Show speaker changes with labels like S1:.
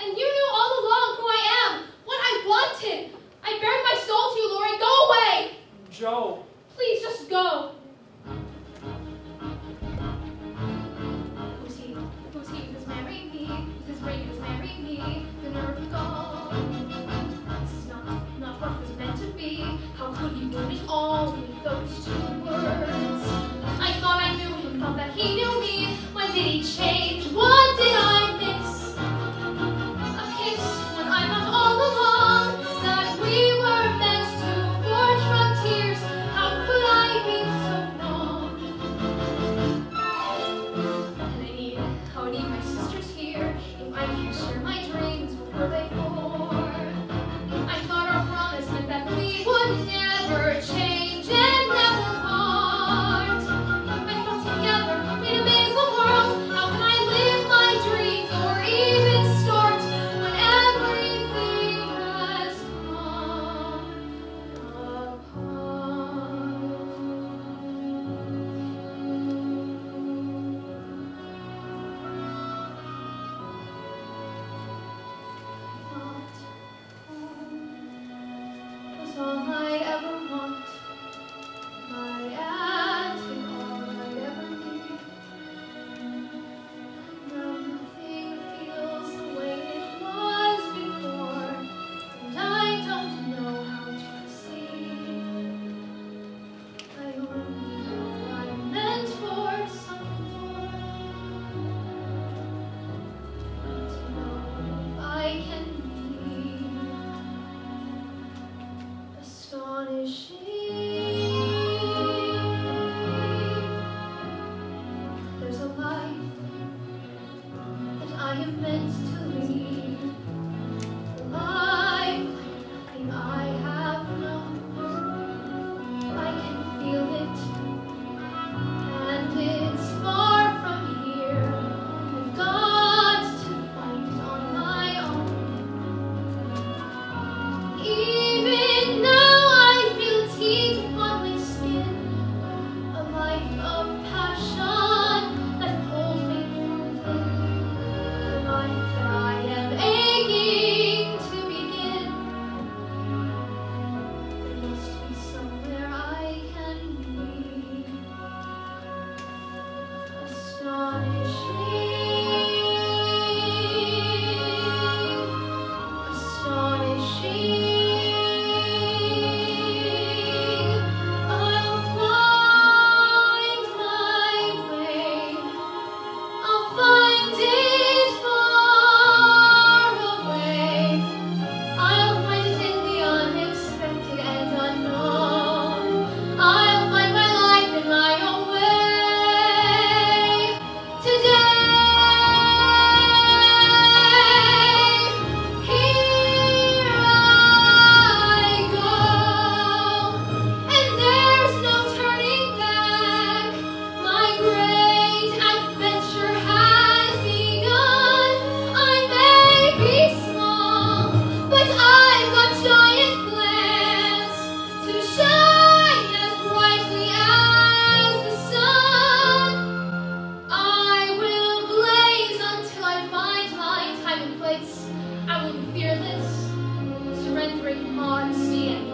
S1: And you knew all along who I am, what I wanted. I bared my soul to you, Lori. Go away.
S2: Jo.
S1: Please, just go. Who's he? Who's he who's marrying me? Who's this ring who's marrying me? The nerve of gold. This is not what was meant to be. How could he ruin it all with those 2 words? I thought I knew him, thought that he knew me. When did he change? What did I miss? A kiss when I thought all along that we were meant to forge frontiers. How could I be so wrong? And I need my sisters here. If I can't share my dreams, what were they for? I thought our promise meant that we would never change and never part. I thought together we'd amaze the world. How can I live my dreams or even start when everything has come was all I'd ever want, my aunt and all I'd ever need. Now nothing feels the way it was before, and I don't know how to proceed. I only know I'm meant for something more, and to know if I can be astonishing. There's a life that I am meant to lead, a life like nothing I have known. I can feel it, and it's far from here. I've got to find it on my own. Even now I feel its heat upon my skin, a life of passion that pulls me from within, a life that I am aching to begin. There must be somewhere I can be astonishing, astonishing. I'll find my way. I'll find it far away. I'll find it in the unexpected and unknown. I'll find my life in my own way. Today, here I go, and there's no turning back. My great adventure has begun. I may be small, but I've got giant plans to shine as brightly as the sun. I will blaze until I find my time and place. I will be fearless, surrendering modesty and